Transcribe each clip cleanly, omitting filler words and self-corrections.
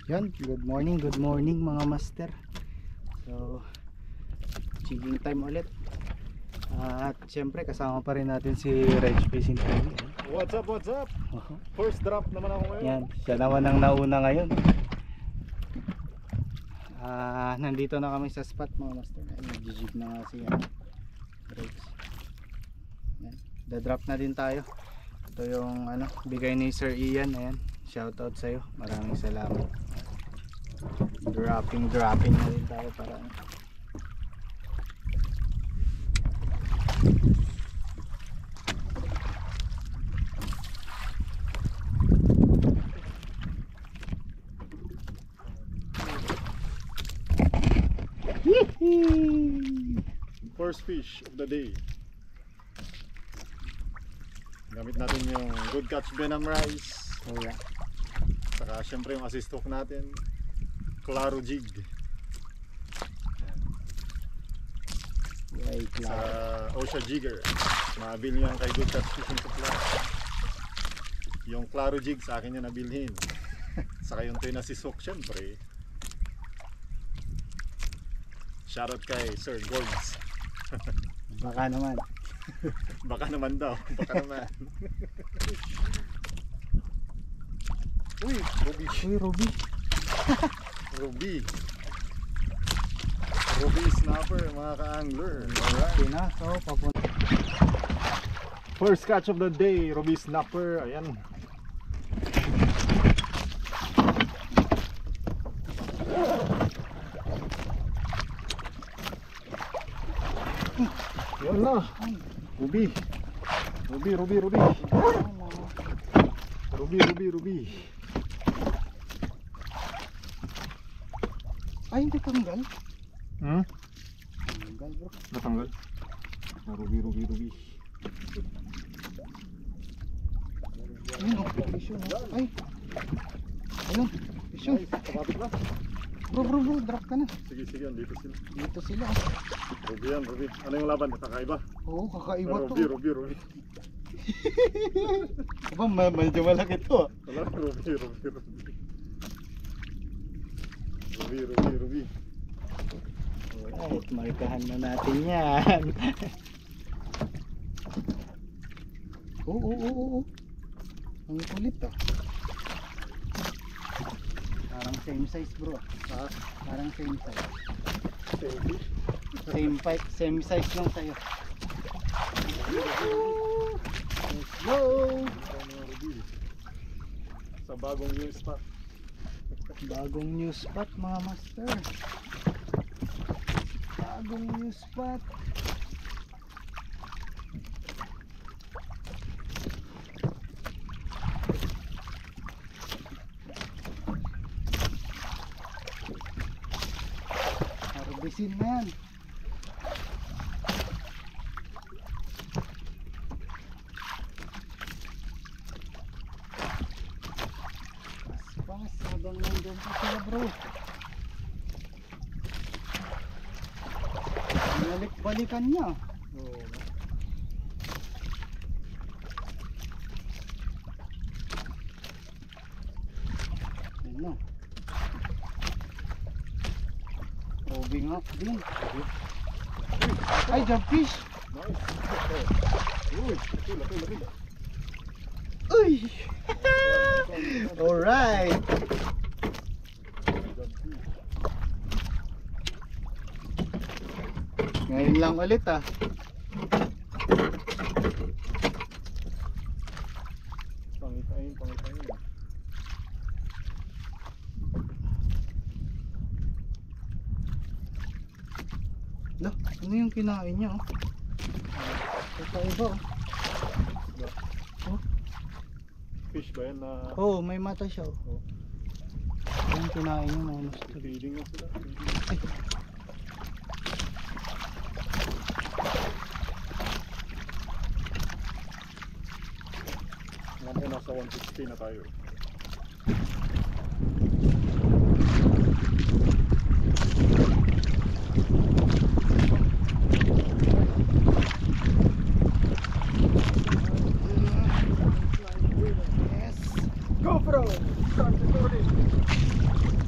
Yan, good morning mga master. So, jigging time ulit. At syempre kasama pa rin natin si Reg Fishing TV. What's up, what's up? First drop naman ako ngayon. Yan, siya naman ang nauna ngayon. Nandito na kami sa spot mga master. Nag-jig na nga si Reg. Yan, da-drop na din tayo. Ito yung bigay ni Sir Ian. Ayan, shoutout sa'yo. Maraming salamat. Dropping na din tayo para first fish of the day. Gamit natin yung Good Catch Benham Rice. oh yeah. Saka syempre yung assist hook natin, Claro Jig. Yay, Sa claro. Osha Jigger. Mabili yan kay Good Catch Fishing Supply. Yung Claro Jig sa akin yan nabilhin. Saka yung twin assist hook syempre. Shoutout kay Sir Gorgs. Baka naman. Baka naman daw. Baka naman. Uy, Ruby. Uy, Ruby. Ruby. Ruby snapper mga ka-angler. Alright. Okay na, so papunta. First catch of the day, Ruby snapper. Ayan. Yan na. Ruby. Ruby. Ruby. Ay, hindi tanggal. Tanggal bro. Natanggal. Ruby. Ayun, pisyo. Ay. Ayun, pisyo. Kapapit na. Bro, drop ka na. Sige, andito sila. Dito sila. Ruby yan, Ruby. Ano yung laban? Kakaiba? Oo, kakaiba to. Ruby. Aba, medyo malaki to. Wala, Ruby. Alright, markahan na natin yan. Oo. Ang kulit ah. Parang same size bro. Parang same size. Same size lang sa'yo. Let's go! Sa bagong new spot. Bagong new spot mga master. Bagong new spot. Harbisin na yan. Pas habang nandun pa sila bro. Balik-balikan niya. Oo. Ano? Roving up din. Ay, jump fish. Nice. Uy, laki. Uy! Alright. Ngayon lang ulit ah. Pangitain. Lah, ano yung kinain niya oh? Kakaiba oh. Fish ba yan na Oh, may mata siya oh. Ano yung kinain niya mga master? feeding na sila? Ay. Alam ko nasa 160 na tayo. GoPro, start recording.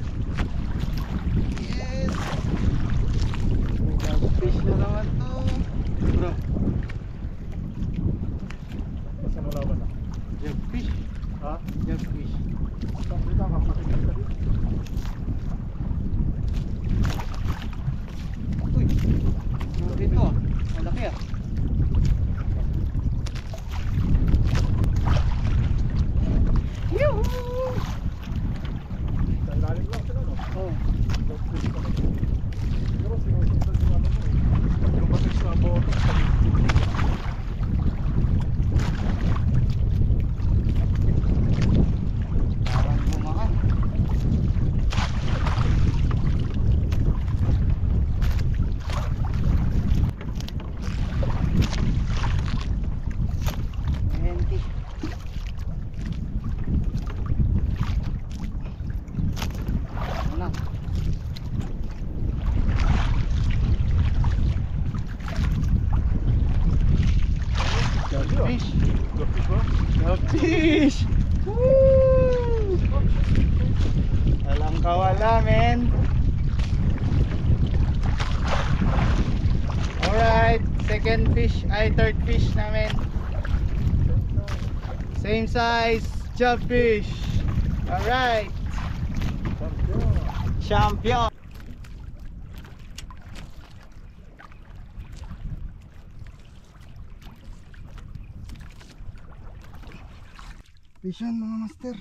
Fish! Woo! Walang kawala, men. Alright, second fish, ay third fish namin. Same size, job fish. Alright. Champion. Fish yan mga master.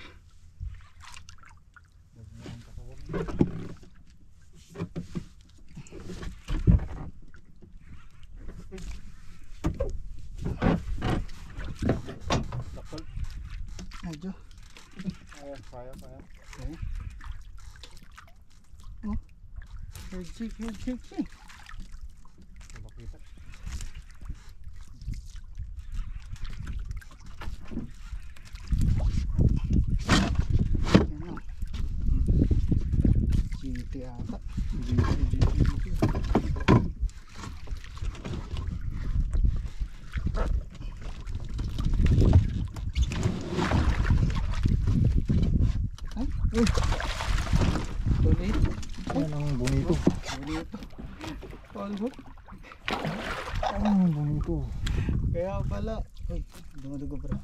Medyo. Kaya. Okay. Oh. Head shake. Makita. Yan o. GT ata. GT. Ay, uy. Tuloy. Yan ang bonito. Bonito. Polvo. Bonito. Kaya pala. Uy, dumadugo bro.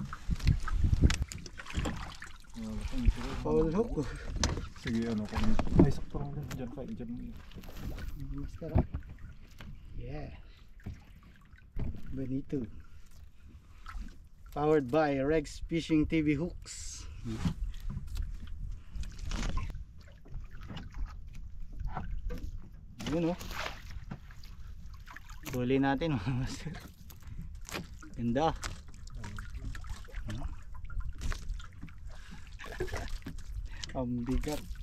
Polvo. Sige, ano kung ay sakto lang dyan pa, dyan. Master ah. Yeah. Bonito. Powered by Rex Fishing TV hooks. Yun oh. Huli natin mga master. Ganda. Ang bigat.